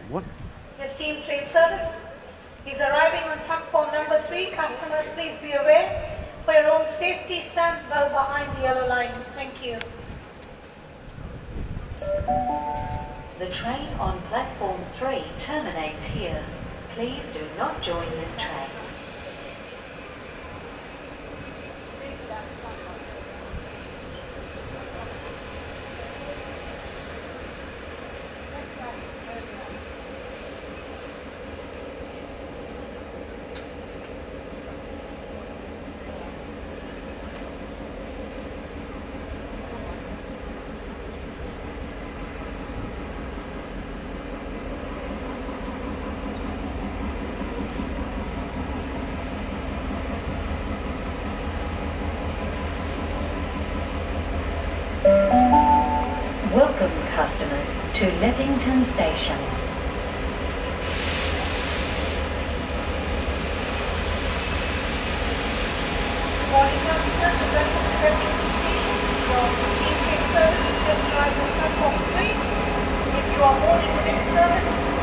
What? Your steam train service. He's arriving on platform number 3. Customers, please be aware. For your own safety, stand well behind the yellow line. Thank you. The train on platform 3 terminates here. Please do not join this train. Welcome, customers, to Leppington Station. Morning, customers. Welcome to Leppington Station. Your steam train service is just arrived on platform 3. If you are boarding the next service,